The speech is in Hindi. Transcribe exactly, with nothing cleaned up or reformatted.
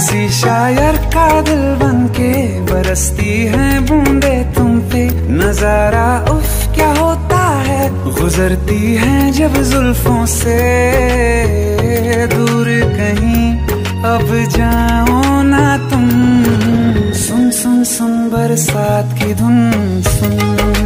किसी शायर का दिल बनके बरसती हैं बूंदे तुम पे। नजारा उफ क्या होता है, गुजरती हैं जब जुल्फों से। दूर कहीं अब जाओ ना तुम, सुन सुन सुन बरसात की धुन सुन।